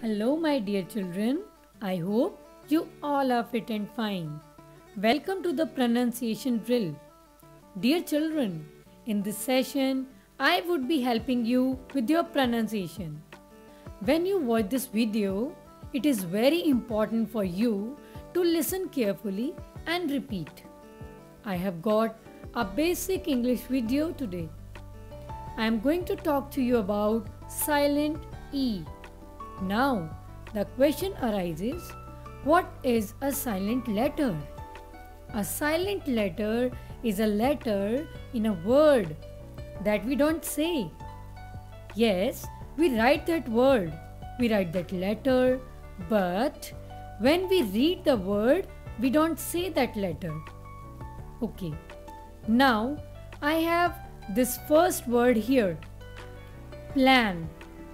Hello, my dear children. I hope you all are fit and fine. Welcome to the pronunciation drill. Dear children, in this session, I would be helping you with your pronunciation. When you watch this video, it is very important for you to listen carefully and repeat. I have got a basic English video today. I am going to talk to you about silent E. Now, the question arises, what is a silent letter? A silent letter is a letter in a word that we don't say. Yes, we write that word, we write that letter, but when we read the word, we don't say that letter. Okay, now I have this first word here, plan.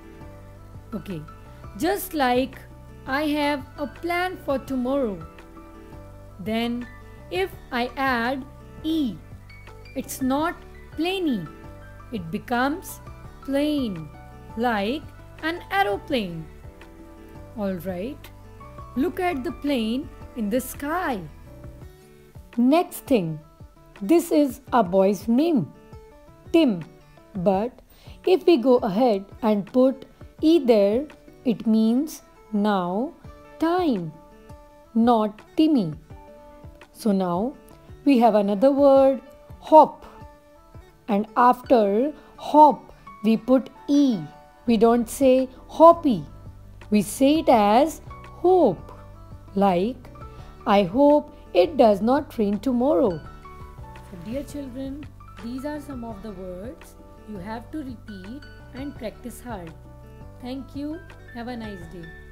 Okay. Just like I have a plan for tomorrow. Then if I add E, it's not plainy. It becomes plane, like an aeroplane. Alright, look at the plane in the sky. Next thing, this is a boy's name, Tim. But if we go ahead and put E there, it means now time, not Timmy. So now we have another word, hop. And after hop, we put E. We don't say hoppy. We say it as hope. Like, I hope it does not rain tomorrow. So dear children, these are some of the words you have to repeat and practice hard. Thank you. Have a nice day.